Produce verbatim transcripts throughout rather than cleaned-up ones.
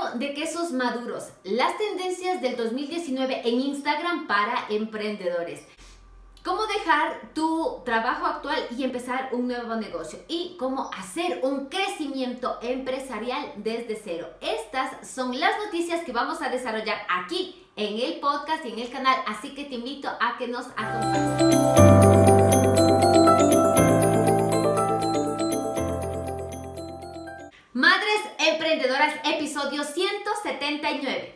de quesos maduros, las tendencias del dos mil diecinueve en Instagram para emprendedores. Cómo dejar tu trabajo actual y empezar un nuevo negocio y cómo hacer un crecimiento empresarial desde cero. Estas son las noticias que vamos a desarrollar aquí en el podcast y en el canal, así que te invito a que nos acompañes. Madres Emprendedoras, episodio ciento setenta y nueve.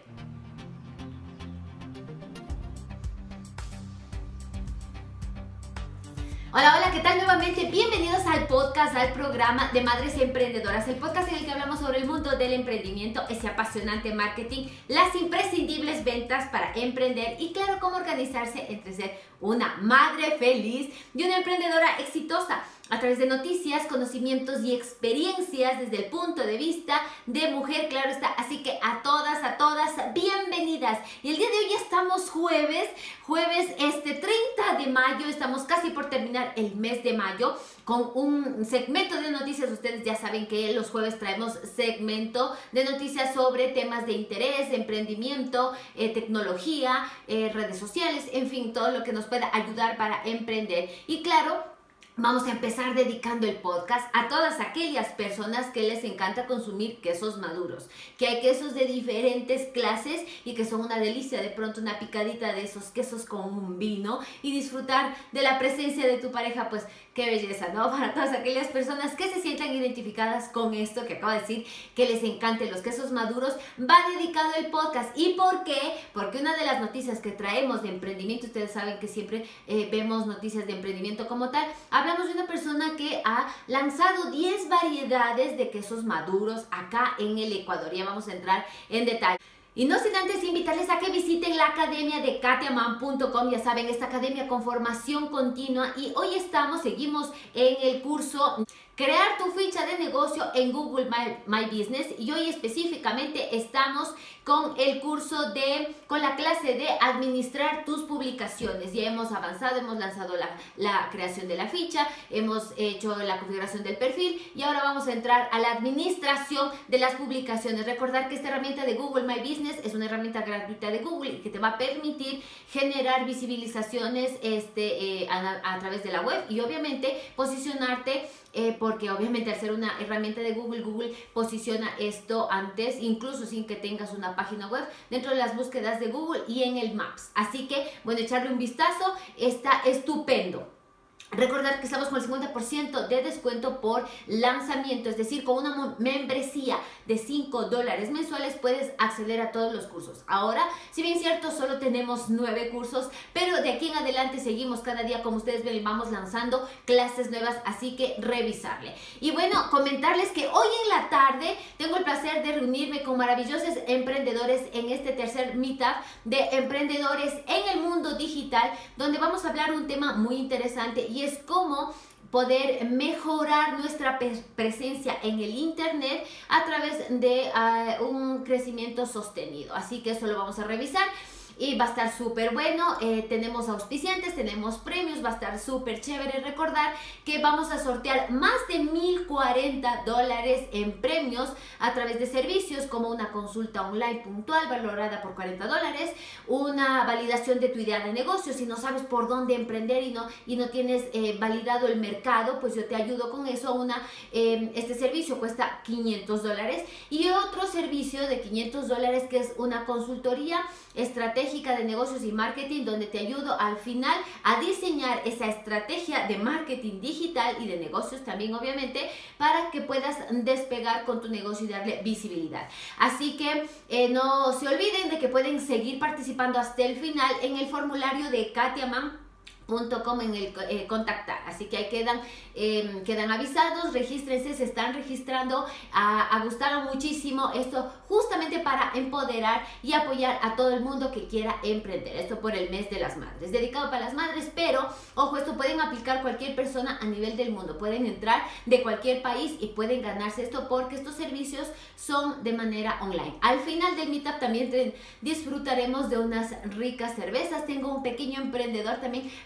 Hola, hola, ¿qué tal? Nuevamente, bienvenidos al podcast, al programa de Madres Emprendedoras, el podcast en el que hablamos sobre el mundo del emprendimiento, ese apasionante marketing, las imprescindibles ventas para emprender y claro, cómo organizarse entre ser una madre feliz y una emprendedora exitosa a través de noticias, conocimientos y experiencias desde el punto de vista de mujer, claro está. Así que a todas, a todas, bienvenidas. Y el día de hoy ya estamos jueves, jueves este treinta de mayo, estamos casi por terminar el mes de mayo con un segmento de noticias. Ustedes ya saben que los jueves traemos segmento de noticias sobre temas de interés, emprendimiento, eh, tecnología, eh, redes sociales, en fin, todo lo que nos pueda ayudar para emprender. Y claro, vamos a empezar dedicando el podcast a todas aquellas personas que les encanta consumir quesos maduros, que hay quesos de diferentes clases y que son una delicia, de pronto una picadita de esos quesos con un vino y disfrutar de la presencia de tu pareja, pues qué belleza, ¿no? Para todas aquellas personas que se sientan identificadas con esto que acabo de decir, que les encanten los quesos maduros, va dedicado el podcast. ¿Y por qué? Porque una de las noticias que traemos de emprendimiento, ustedes saben que siempre eh, vemos noticias de emprendimiento como tal, hablamos de una persona que ha lanzado diez variedades de quesos maduros acá en el Ecuador. Ya vamos a entrar en detalle. Y no sin antes invitarles a que visiten la academia de katia man punto com, ya saben, esta academia con formación continua, y hoy estamos, seguimos en el curso Crear tu ficha de negocio en Google My, My Business, y hoy específicamente estamos con el curso de, con la clase de administrar tus publicaciones. Ya hemos avanzado, hemos lanzado la, la creación de la ficha, hemos hecho la configuración del perfil y ahora vamos a entrar a la administración de las publicaciones. Recordar que esta herramienta de Google My Business es una herramienta gratuita de Google y que te va a permitir generar visibilizaciones este, eh, a, a través de la web y obviamente posicionarte. Eh, porque obviamente al ser una herramienta de Google, Google posiciona esto antes, incluso sin que tengas una página web, dentro de las búsquedas de Google y en el Maps. Así que, bueno, echarle un vistazo, está estupendo. Recordar que estamos con el cincuenta por ciento de descuento por lanzamiento, es decir, con una membresía de cinco dólares mensuales puedes acceder a todos los cursos. Ahora, si bien es cierto, solo tenemos nueve cursos, pero de aquí en adelante seguimos cada día, como ustedes ven, vamos lanzando clases nuevas, así que revisarle. Y bueno, comentarles que hoy en la tarde tengo el placer de reunirme con maravillosos emprendedores en este tercer meetup de emprendedores en el mundo digital, donde vamos a hablar un tema muy interesante y es cómo poder mejorar nuestra presencia en el internet a través de uh, un crecimiento sostenido. Así que eso lo vamos a revisar y va a estar súper bueno. Eh, tenemos auspiciantes, tenemos premios, va a estar súper chévere. Recordar que vamos a sortear más de mil cuarenta dólares en premios a través de servicios como una consulta online puntual valorada por cuarenta dólares, una validación de tu idea de negocio. Si no sabes por dónde emprender y no, y no tienes eh, validado el mercado, pues yo te ayudo con eso. Una, eh, este servicio cuesta quinientos dólares, y otro servicio de quinientos dólares que es una consultoría estratégica de negocios y marketing, donde te ayudo al final a diseñar esa estrategia de marketing digital y de negocios también, obviamente, para que puedas despegar con tu negocio y darle visibilidad. Así que eh, no se olviden de que pueden seguir participando hasta el final en el formulario de katia man punto com en el eh, contactar, así que ahí quedan, eh, quedan avisados, regístrense, se están registrando. Ha, ha gustado muchísimo esto, justamente para empoderar y apoyar a todo el mundo que quiera emprender. Esto por el mes de las madres, dedicado para las madres, pero ojo, esto pueden aplicar cualquier persona a nivel del mundo, pueden entrar de cualquier país y pueden ganarse esto, porque estos servicios son de manera online. Al final del meetup también te, disfrutaremos de unas ricas cervezas. Tengo un pequeño emprendedor también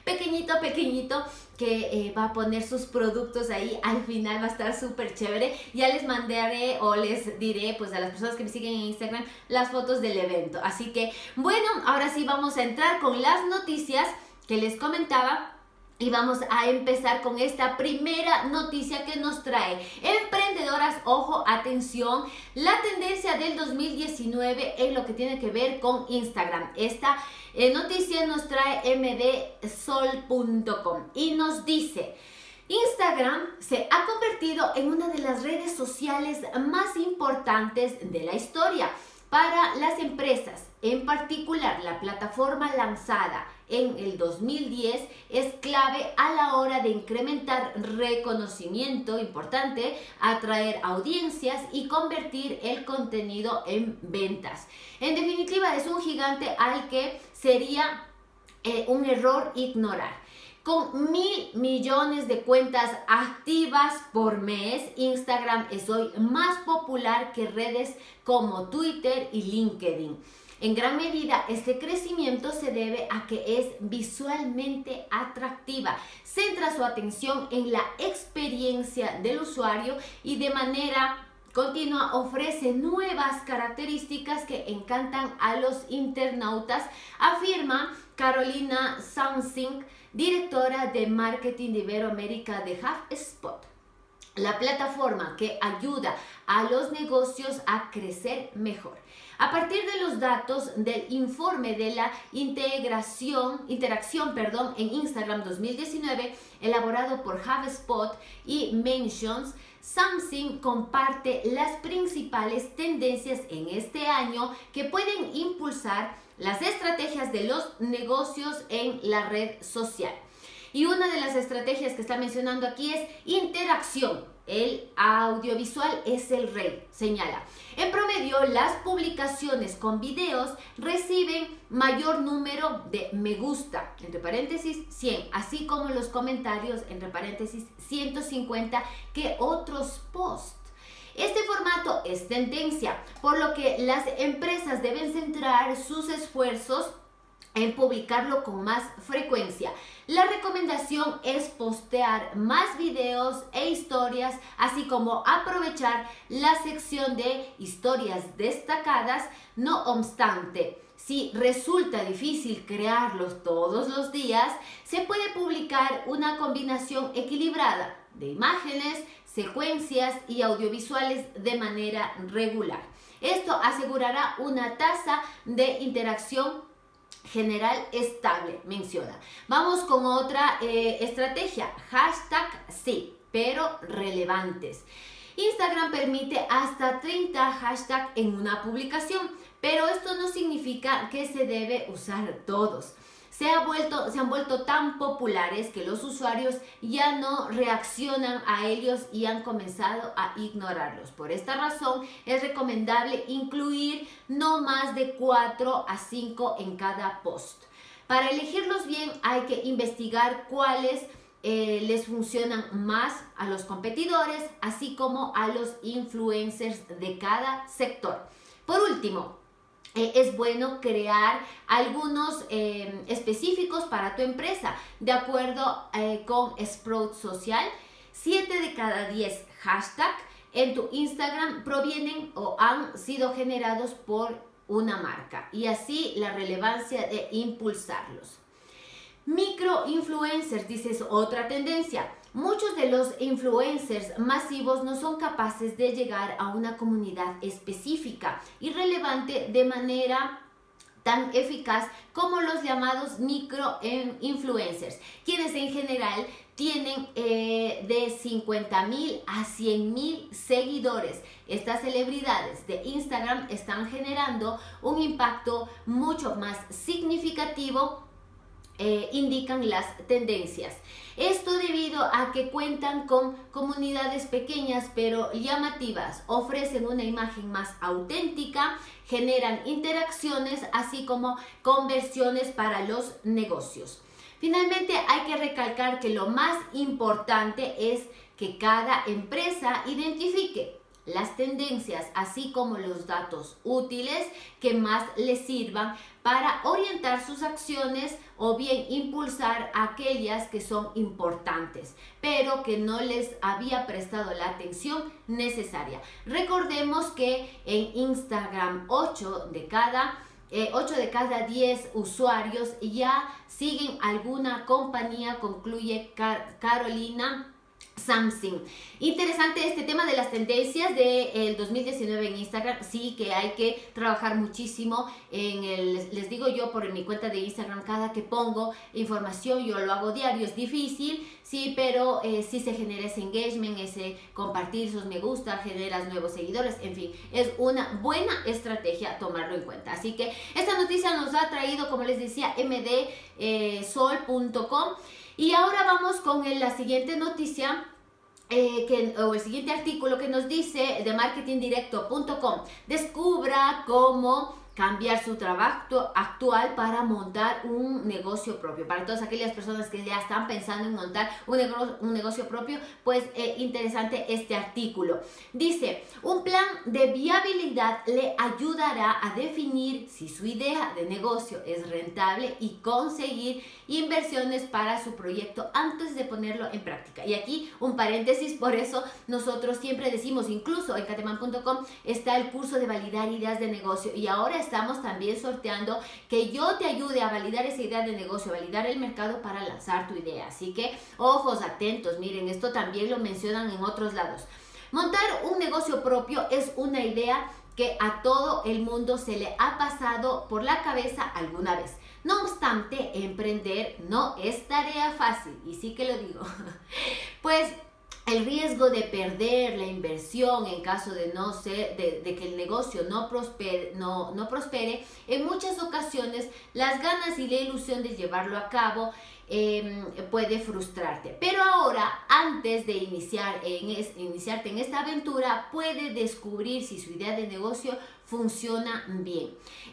pequeñito, pequeñito, que eh, va a poner sus productos ahí. Al final va a estar súper chévere. Ya les mandaré o les diré pues a las personas que me siguen en Instagram las fotos del evento. Así que bueno, ahora sí vamos a entrar con las noticias que les comentaba. Y vamos a empezar con esta primera noticia que nos trae emprendedoras. Ojo, atención, la tendencia del dos mil diecinueve en lo que tiene que ver con Instagram. Esta eh, noticia nos trae m d sol punto com y nos dice: Instagram se ha convertido en una de las redes sociales más importantes de la historia para las empresas. En particular, la plataforma lanzada en el dos mil diez es clave a la hora de incrementar reconocimiento, importante, atraer audiencias y convertir el contenido en ventas. En definitiva, es un gigante al que sería eh, un error ignorar. Con mil millones de cuentas activas por mes, Instagram es hoy más popular que redes como Twitter y LinkedIn. En gran medida, este crecimiento se debe a que es visualmente atractiva, centra su atención en la experiencia del usuario y de manera continua ofrece nuevas características que encantan a los internautas, afirma Carolina Sansing, directora de marketing de Iberoamérica de HubSpot, la plataforma que ayuda a los negocios a crecer mejor. A partir de los datos del informe de la integración, interacción perdón, en Instagram dos mil diecinueve, elaborado por HubSpot y Mentions, Samsung comparte las principales tendencias en este año que pueden impulsar las estrategias de los negocios en la red social. Y una de las estrategias que está mencionando aquí es interacción. El audiovisual es el rey, señala. En promedio, las publicaciones con videos reciben mayor número de me gusta, entre paréntesis cien, así como los comentarios, entre paréntesis ciento cincuenta, que otros posts. Este formato es tendencia, por lo que las empresas deben centrar sus esfuerzos en publicarlo con más frecuencia. La recomendación es postear más videos e historias, así como aprovechar la sección de historias destacadas. No obstante, si resulta difícil crearlos todos los días, se puede publicar una combinación equilibrada de imágenes, secuencias y audiovisuales de manera regular. Esto asegurará una tasa de interacción general estable, menciona. Vamos con otra eh, estrategia, hashtag sí, pero relevantes. Instagram permite hasta treinta hashtags en una publicación, pero esto no significa que se debe usar todos. Se, ha vuelto, se han vuelto tan populares que los usuarios ya no reaccionan a ellos y han comenzado a ignorarlos. Por esta razón es recomendable incluir no más de cuatro a cinco en cada post. Para elegirlos bien hay que investigar cuáles eh, les funcionan más a los competidores, así como a los influencers de cada sector. Por último, Eh, es bueno crear algunos eh, específicos para tu empresa. De acuerdo eh, con Sprout Social, siete de cada diez hashtags en tu Instagram provienen o han sido generados por una marca, y así la relevancia de impulsarlos. Microinfluencers, dice, es otra tendencia. Muchos de los influencers masivos no son capaces de llegar a una comunidad específica y relevante de manera tan eficaz como los llamados microinfluencers, quienes en general tienen eh, de cincuenta mil a cien mil seguidores. Estas celebridades de Instagram están generando un impacto mucho más significativo, Eh, indican las tendencias. Esto debido a que cuentan con comunidades pequeñas pero llamativas, ofrecen una imagen más auténtica, generan interacciones, así como conversiones para los negocios. Finalmente, hay que recalcar que lo más importante es que cada empresa identifique las tendencias, así como los datos útiles que más les sirvan para orientar sus acciones o bien impulsar aquellas que son importantes, pero que no les había prestado la atención necesaria. Recordemos que en Instagram ocho de cada Eh, ocho de cada diez usuarios ya siguen alguna compañía, concluye Car Carolina Samsung. Interesante este tema de las tendencias del dos mil diecinueve en Instagram. Sí que hay que trabajar muchísimo en el, les digo yo por mi cuenta de Instagram, cada que pongo información, yo lo hago diario, es difícil, sí, pero eh, sí se genera ese engagement, ese compartir sus me gusta, generas nuevos seguidores, en fin, es una buena estrategia tomarlo en cuenta. Así que esta noticia nos ha traído, como les decía, m d sol punto com. Y ahora vamos con el, la siguiente noticia, eh, que, o el siguiente artículo que nos dice de marketing directo punto com. Descubra cómo cambiar su trabajo actual para montar un negocio propio. Para todas aquellas personas que ya están pensando en montar un negocio, un negocio propio, pues eh, interesante este artículo. Dice, un plan de viabilidad le ayudará a definir si su idea de negocio es rentable y conseguir inversiones para su proyecto antes de ponerlo en práctica. Y aquí un paréntesis, por eso nosotros siempre decimos, incluso en cateman punto com está el curso de validar ideas de negocio, y ahora estamos también sorteando que yo te ayude a validar esa idea de negocio, validar el mercado para lanzar tu idea. Así que ojos atentos, miren, esto también lo mencionan en otros lados. Montar un negocio propio es una idea que a todo el mundo se le ha pasado por la cabeza alguna vez. No obstante, emprender no es tarea fácil, y sí que lo digo, pues el riesgo de perder la inversión en caso de no ser, de, de que el negocio no prospere, no, no prospere, en muchas ocasiones las ganas y la ilusión de llevarlo a cabo eh, puede frustrarte. Pero ahora, antes de iniciar en es, iniciarte en esta aventura, puede descubrir si su idea de negocio funciona bien.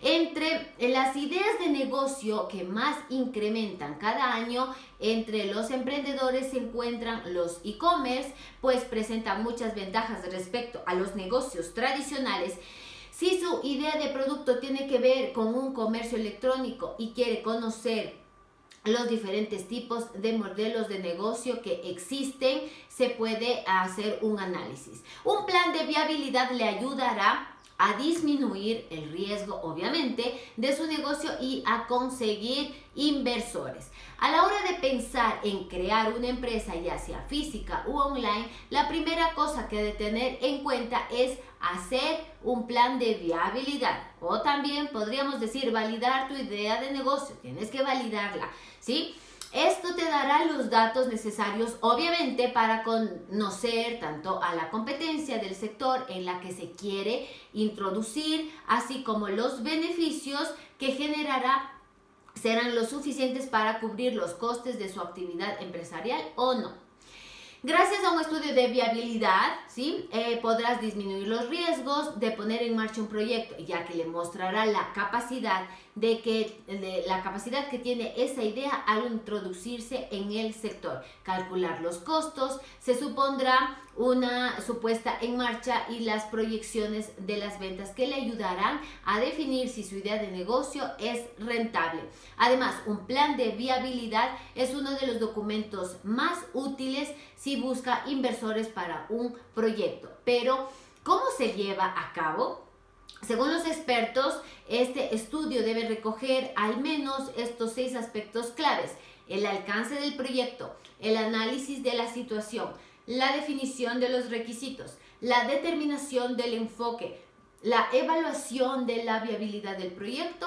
Entre las ideas de negocio que más incrementan cada año entre los emprendedores se encuentran los e-commerce, pues presentan muchas ventajas respecto a los negocios tradicionales. Si su idea de producto tiene que ver con un comercio electrónico y quiere conocer los diferentes tipos de modelos de negocio que existen, se puede hacer un análisis. Un plan de viabilidad le ayudará a disminuir el riesgo, obviamente, de su negocio y a conseguir inversores. A la hora de pensar en crear una empresa, ya sea física u online, la primera cosa que ha de tener en cuenta es hacer un plan de viabilidad, o también podríamos decir validar tu idea de negocio. Tienes que validarla, ¿sí? Esto te dará los datos necesarios, obviamente, para conocer tanto a la competencia del sector en la que se quiere introducir, así como los beneficios que generará serán los suficientes para cubrir los costes de su actividad empresarial o no. Gracias a un estudio de viabilidad, ¿sí? eh, podrás disminuir los riesgos de poner en marcha un proyecto, ya que le mostrará la capacidad de que de la capacidad que tiene esa idea al introducirse en el sector. Calcular los costos, se supondrá una supuesta en marcha y las proyecciones de las ventas que le ayudarán a definir si su idea de negocio es rentable. Además, un plan de viabilidad es uno de los documentos más útiles si busca inversores para un proyecto. Pero, ¿cómo se lleva a cabo? Según los expertos, este estudio debe recoger al menos estos seis aspectos claves: el alcance del proyecto, el análisis de la situación, la definición de los requisitos, la determinación del enfoque, la evaluación de la viabilidad del proyecto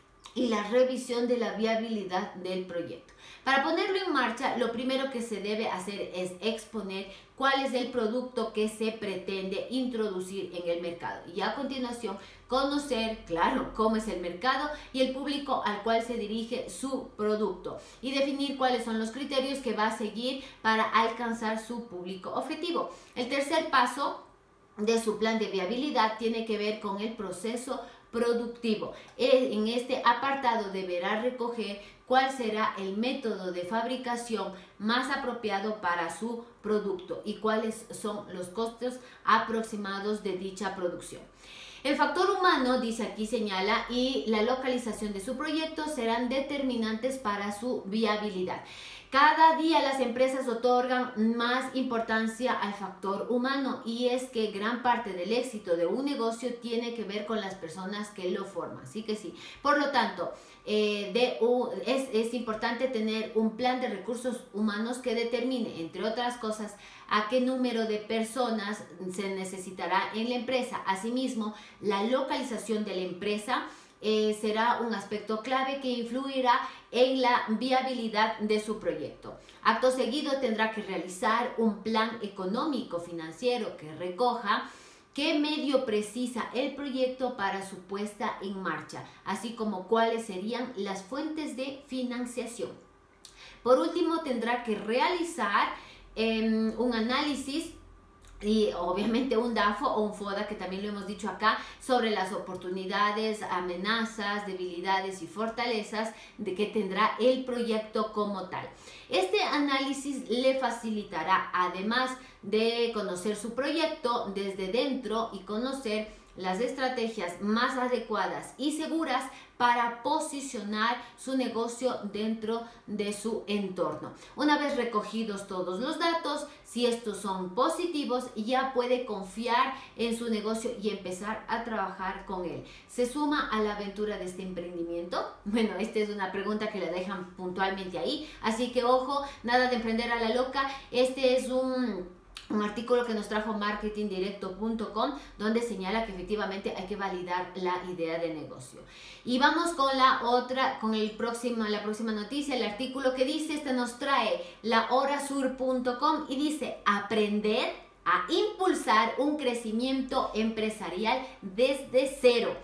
y la revisión de la viabilidad del proyecto. Para ponerlo en marcha, lo primero que se debe hacer es exponer cuál es el producto que se pretende introducir en el mercado, y a continuación conocer, claro, cómo es el mercado y el público al cual se dirige su producto, y definir cuáles son los criterios que va a seguir para alcanzar su público objetivo. El tercer paso de su plan de viabilidad tiene que ver con el proceso productivo. En este apartado deberá recoger cuál será el método de fabricación más apropiado para su producto y cuáles son los costos aproximados de dicha producción. El factor humano, dice aquí, señala, y la localización de su proyecto serán determinantes para su viabilidad. Cada día las empresas otorgan más importancia al factor humano y es que gran parte del éxito de un negocio tiene que ver con las personas que lo forman. Así que sí, por lo tanto, eh, de, uh, es, es importante tener un plan de recursos humanos que determine, entre otras cosas, a qué número de personas se necesitará en la empresa. Asimismo, la localización de la empresa Eh, será un aspecto clave que influirá en la viabilidad de su proyecto. Acto seguido tendrá que realizar un plan económico financiero que recoja qué medio precisa el proyecto para su puesta en marcha, así como cuáles serían las fuentes de financiación. Por último, tendrá que realizar eh, un análisis y obviamente un DAFO o un FODA, que también lo hemos dicho acá, sobre las oportunidades, amenazas, debilidades y fortalezas de que tendrá el proyecto como tal. Este análisis le facilitará, además de conocer su proyecto desde dentro y conocer las estrategias más adecuadas y seguras para posicionar su negocio dentro de su entorno. Una vez recogidos todos los datos, si estos son positivos, ya puede confiar en su negocio y empezar a trabajar con él. ¿Se suma a la aventura de este emprendimiento? Bueno, esta es una pregunta que la dejan puntualmente ahí, así que ojo, nada de emprender a la loca. Este es un... un artículo que nos trajo marketing directo punto com, donde señala que efectivamente hay que validar la idea de negocio. Y vamos con la otra, con el próximo, la próxima noticia, el artículo que dice, este nos trae la hora sur punto com y dice: aprender a impulsar un crecimiento empresarial desde cero.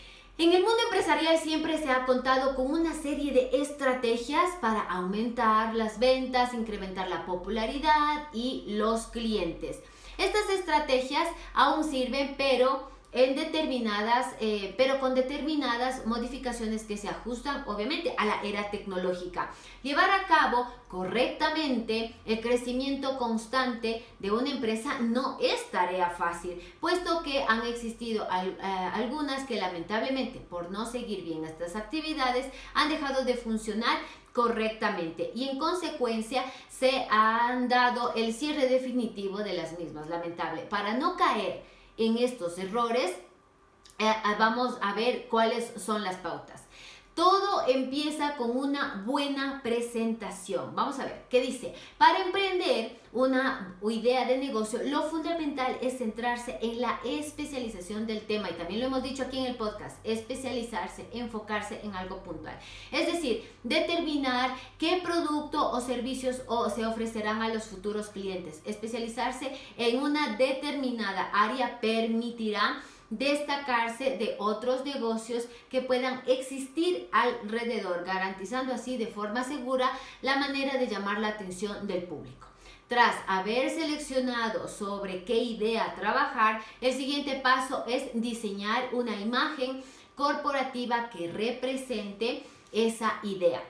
En el mundo empresarial siempre se ha contado con una serie de estrategias para aumentar las ventas, incrementar la popularidad y los clientes. Estas estrategias aún sirven, pero en determinadas, eh, pero con determinadas modificaciones que se ajustan obviamente a la era tecnológica. Llevar a cabo correctamente el crecimiento constante de una empresa no es tarea fácil, puesto que han existido al, eh, algunas que lamentablemente por no seguir bien estas actividades han dejado de funcionar correctamente y en consecuencia se han dado el cierre definitivo de las mismas. Lamentable. Para no caer en estos errores, eh, vamos a ver cuáles son las pautas. Todo empieza con una buena presentación. Vamos a ver qué dice. Para emprender una idea de negocio, lo fundamental es centrarse en la especialización del tema. Y también lo hemos dicho aquí en el podcast, especializarse, enfocarse en algo puntual. Es decir, determinar qué producto o servicios o se ofrecerán a los futuros clientes. Especializarse en una determinada área permitirá destacarse de otros negocios que puedan existir alrededor, garantizando así de forma segura la manera de llamar la atención del público. Tras haber seleccionado sobre qué idea trabajar, el siguiente paso es diseñar una imagen corporativa que represente esa idea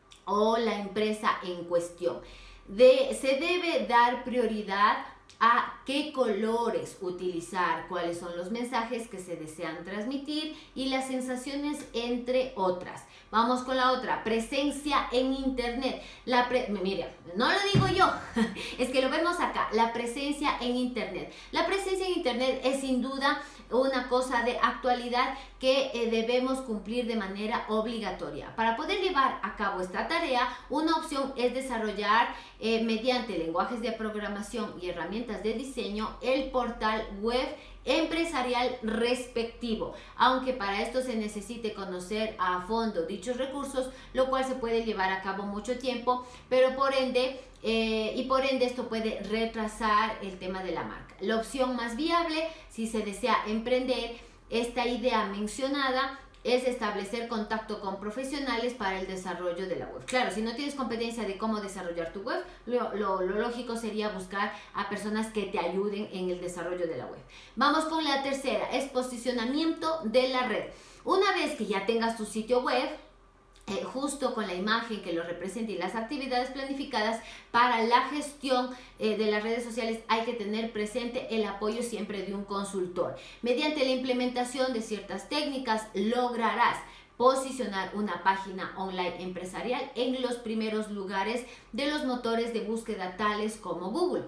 o la empresa en cuestión. De, se debe dar prioridad a qué colores utilizar, cuáles son los mensajes que se desean transmitir y las sensaciones, entre otras. Vamos con la otra, presencia en internet. La pre Mira, no lo digo yo, es que lo vemos acá, la presencia en internet. La presencia en internet es sin duda una cosa de actualidad que eh, debemos cumplir de manera obligatoria. Para poder llevar a cabo esta tarea, una opción es desarrollar eh, mediante lenguajes de programación y herramientas de diseño el portal web empresarial respectivo, aunque para esto se necesite conocer a fondo dichos recursos, lo cual se puede llevar a cabo mucho tiempo, pero por ende eh, y por ende esto puede retrasar el tema de la marca. La opción más viable, si se desea emprender esta idea mencionada, es establecer contacto con profesionales para el desarrollo de la web. Claro, si no tienes competencia de cómo desarrollar tu web, lo, lo, lo lógico sería buscar a personas que te ayuden en el desarrollo de la web. Vamos con la tercera, es posicionamiento de la red. Una vez que ya tengas tu sitio web, Eh, justo con la imagen que lo representa y las actividades planificadas para la gestión eh, de las redes sociales, hay que tener presente el apoyo siempre de un consultor. Mediante la implementación de ciertas técnicas lograrás posicionar una página online empresarial en los primeros lugares de los motores de búsqueda tales como Google.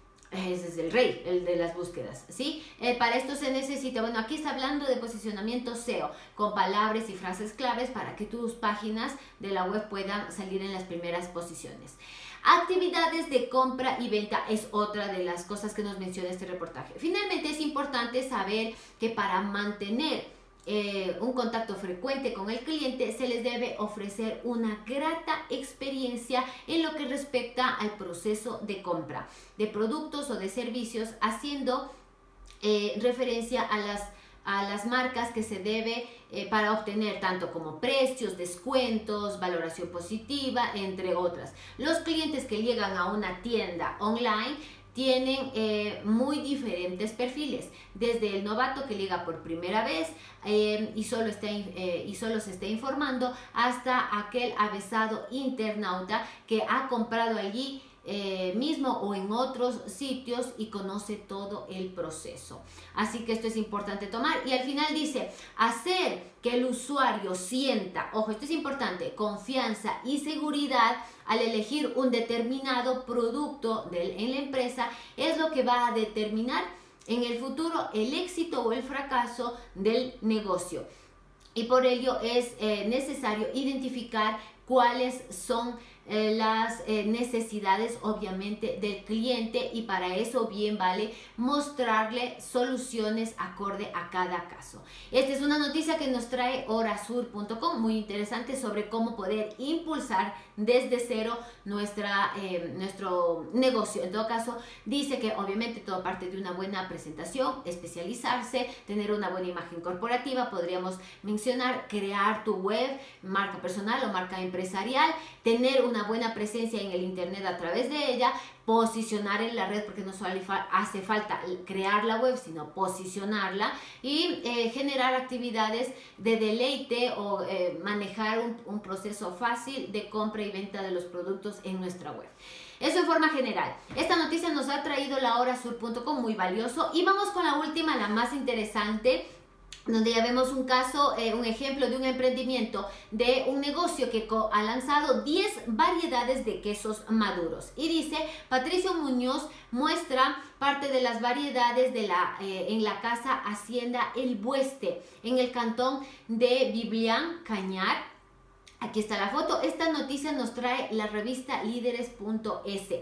Ese es el rey, el de las búsquedas, ¿sí? Eh, para esto se necesita, bueno, aquí está hablando de posicionamiento S E O, con palabras y frases claves para que tus páginas de la web puedan salir en las primeras posiciones. Actividades de compra y venta es otra de las cosas que nos menciona este reportaje. Finalmente, es importante saber que para mantener Eh, un contacto frecuente con el cliente se les debe ofrecer una grata experiencia en lo que respecta al proceso de compra de productos o de servicios, haciendo eh, referencia a las, a las marcas que se debe eh, para obtener tanto como precios, descuentos, valoración positiva, entre otras. Los clientes que llegan a una tienda online tienen eh, muy diferentes perfiles, desde el novato que llega por primera vez eh, y, solo está, eh, y solo se está informando, hasta aquel avesado internauta que ha comprado allí eh, mismo o en otros sitios y conoce todo el proceso. Así que esto es importante tomar. Y al final dice, hacer que el usuario sienta, ojo, esto es importante, confianza y seguridad al elegir un determinado producto de, en la empresa, es lo que va a determinar en el futuro el éxito o el fracaso del negocio. Y por ello es eh, necesario identificar cuáles son eh, las eh, necesidades obviamente del cliente, y para eso bien vale mostrarle soluciones acorde a cada caso. Esta es una noticia que nos trae horasur punto com, muy interesante, sobre cómo poder impulsar desde cero nuestra, eh, nuestro negocio. En todo caso, dice que obviamente todo parte de una buena presentación, especializarse, tener una buena imagen corporativa, podríamos mencionar crear tu web, marca personal o marca empresarial, tener una buena presencia en el internet a través de ella, posicionar en la red, porque no solo hace falta crear la web, sino posicionarla, y eh, generar actividades de deleite o eh, manejar un, un proceso fácil de compra y venta de los productos en nuestra web. Eso en forma general. Esta noticia nos ha traído la horasur punto com, muy valioso. Y vamos con la última, la más interesante, donde ya vemos un caso, eh, un ejemplo de un emprendimiento de un negocio que ha lanzado diez variedades de quesos maduros. Y dice, Patricio Muñoz muestra parte de las variedades de la, eh, en la casa Hacienda El Bueste, en el cantón de Biblián, Cañar. Aquí está la foto. Esta noticia nos trae la revista líderes punto es.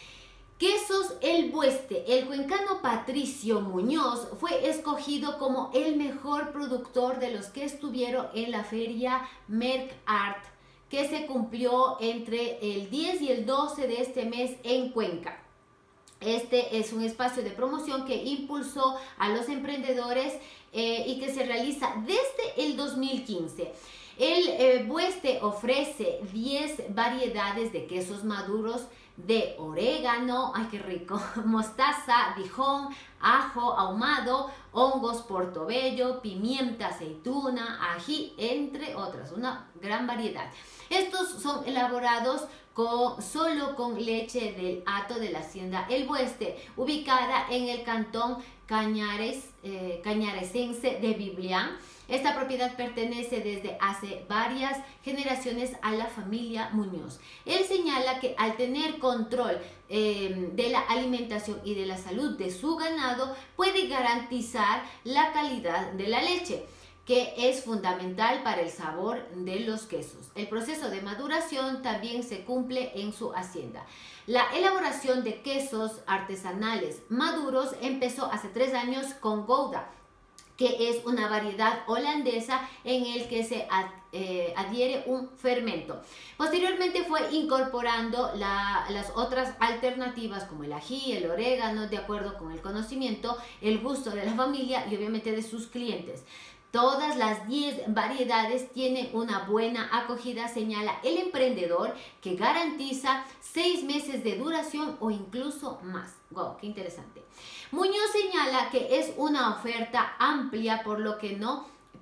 Quesos El Bueste. El cuencano Patricio Muñoz fue escogido como el mejor productor de los que estuvieron en la feria Mercart, que se cumplió entre el diez y el doce de este mes en Cuenca. Este es un espacio de promoción que impulsó a los emprendedores eh, y que se realiza desde el dos mil quince. El eh, Bueste ofrece diez variedades de quesos maduros de orégano, ay qué rico, mostaza, Dijon, ajo ahumado, hongos portobello, pimienta, aceituna, ají, entre otras, una gran variedad. Estos son elaborados con, solo con leche del hato de la hacienda El Bueste, ubicada en el cantón Cañares, eh, cañaresense de Biblián. Esta propiedad pertenece desde hace varias generaciones a la familia Muñoz. Él señala que al tener control eh, de la alimentación y de la salud de su ganado, puede garantizar la calidad de la leche, que es fundamental para el sabor de los quesos. El proceso de maduración también se cumple en su hacienda. La elaboración de quesos artesanales maduros empezó hace tres años con Gouda, que es una variedad holandesa en el que se ad, eh, adhiere un fermento. Posteriormente fue incorporando la, las otras alternativas como el ají, el orégano, de acuerdo con el conocimiento, el gusto de la familia y obviamente de sus clientes. Todas las diez variedades tienen una buena acogida, señala el emprendedor, que garantiza seis meses de duración o incluso más. ¡Wow! ¡Qué interesante! Muñoz señala que es una oferta amplia, por lo que no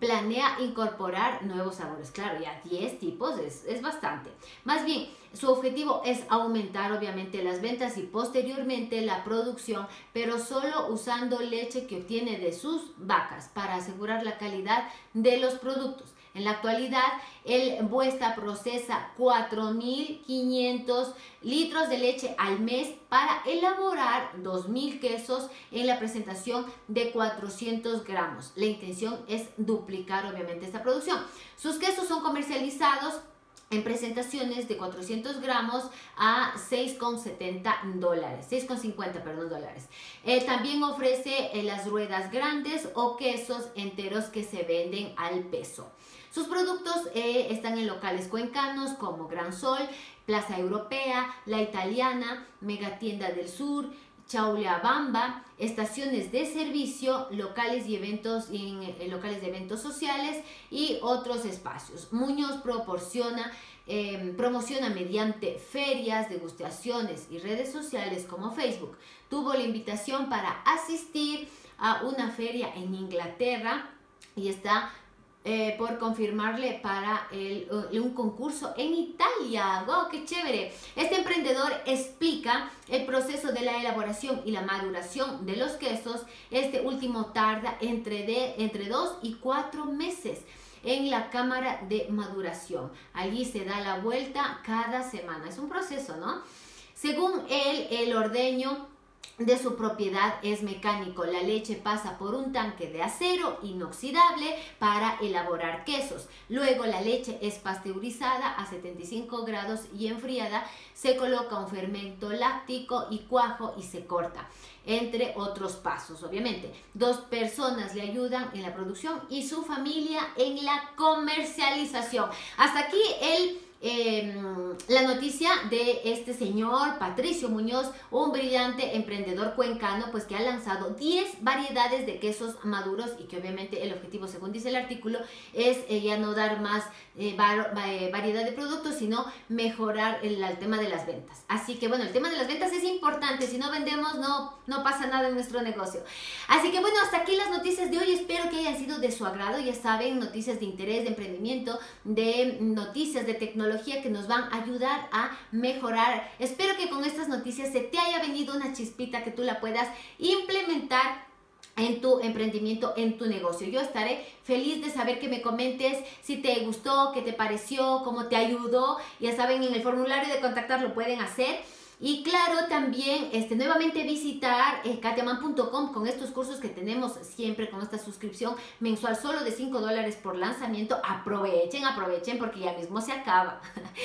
planea incorporar nuevos sabores. Claro, ya diez tipos es, es bastante. Más bien, su objetivo es aumentar obviamente las ventas y posteriormente la producción, pero solo usando leche que obtiene de sus vacas para asegurar la calidad de los productos. En la actualidad, el Buesta procesa cuatro mil quinientos litros de leche al mes para elaborar dos mil quesos en la presentación de cuatrocientos gramos. La intención es duplicar obviamente esta producción. Sus quesos son comercializados en presentaciones de cuatrocientos gramos a seis con setenta dólares, seis con cincuenta, perdón, dólares. Eh, también ofrece eh, las ruedas grandes o quesos enteros que se venden al peso. Sus productos eh, están en locales cuencanos como Gran Sol, Plaza Europea, La Italiana, Megatienda del Sur, Chauliabamba, estaciones de servicio, locales y eventos en, en locales de eventos sociales y otros espacios. Muñoz proporciona eh, promociona mediante ferias, degustaciones y redes sociales como Facebook. Tuvo la invitación para asistir a una feria en Inglaterra y está Eh, por confirmarle para el, uh, un concurso en Italia. ¡Wow! ¡Qué chévere! Este emprendedor explica el proceso de la elaboración y la maduración de los quesos. Este último tarda entre, de, entre dos y cuatro meses en la cámara de maduración. Allí se da la vuelta cada semana. Es un proceso, ¿no? Según él, el ordeño de su propiedad es mecánico. La leche pasa por un tanque de acero inoxidable para elaborar quesos. Luego la leche es pasteurizada a setenta y cinco grados y enfriada. Se coloca un fermento láctico y cuajo y se corta, entre otros pasos. Obviamente, dos personas le ayudan en la producción y su familia en la comercialización. Hasta aquí el Eh, la noticia de este señor Patricio Muñoz, un brillante emprendedor cuencano, pues que ha lanzado diez variedades de quesos maduros y que obviamente el objetivo, según dice el artículo, es eh, ya no dar más eh, var, eh, variedad de productos, sino mejorar el, el tema de las ventas. Así que bueno, el tema de las ventas es importante. Si no vendemos, no, no pasa nada en nuestro negocio. Así que bueno, hasta aquí las noticias de hoy. Espero que hayan sido de su agrado. Ya saben, noticias de interés, de emprendimiento, de noticias de tecnología que nos van a ayudar a mejorar. Espero que con estas noticias se te haya venido una chispita que tú la puedas implementar en tu emprendimiento, en tu negocio. Yo estaré feliz de saber que me comentes si te gustó, qué te pareció, cómo te ayudó. Ya saben, en el formulario de contactar lo pueden hacer. Y claro, también este, nuevamente visitar eh, katiaman punto com con estos cursos que tenemos siempre, con esta suscripción mensual solo de cinco dólares por lanzamiento. Aprovechen, aprovechen porque ya mismo se acaba.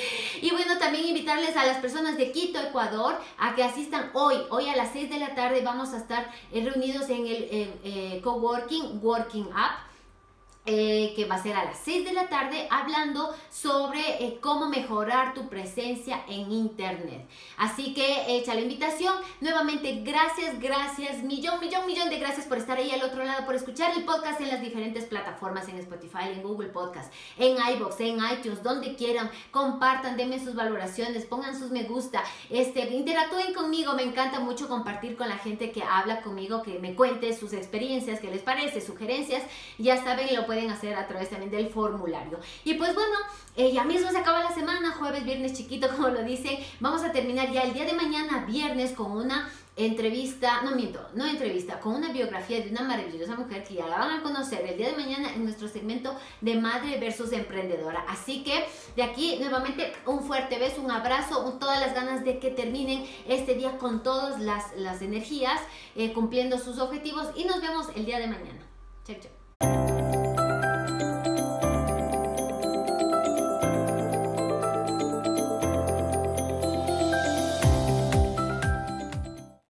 Y bueno, también invitarles a las personas de Quito, Ecuador, a que asistan hoy. Hoy a las seis de la tarde vamos a estar eh, reunidos en el eh, eh, Coworking Working Up. Eh, que va a ser a las seis de la tarde, hablando sobre eh, cómo mejorar tu presencia en internet. Así que hecha la invitación. Nuevamente, gracias, gracias, millón, millón, millón de gracias por estar ahí al otro lado, por escuchar el podcast en las diferentes plataformas, en Spotify, en Google Podcast, en iVoox, en iTunes, donde quieran. Compartan, denme sus valoraciones, pongan sus me gusta, este, interactúen conmigo. Me encanta mucho compartir con la gente que habla conmigo, que me cuente sus experiencias, qué les parece, sugerencias. Ya saben, lo pueden hacer a través también del formulario. Y pues bueno, eh, ya mismo se acaba la semana, jueves, viernes chiquito, como lo dicen. Vamos a terminar ya el día de mañana, viernes, con una entrevista, no miento, no entrevista, con una biografía de una maravillosa mujer que ya la van a conocer el día de mañana en nuestro segmento de Madre versus Emprendedora. Así que de aquí nuevamente un fuerte beso, un abrazo, un, todas las ganas de que terminen este día con todas las, las energías, eh, cumpliendo sus objetivos, y nos vemos el día de mañana. Chao, chao.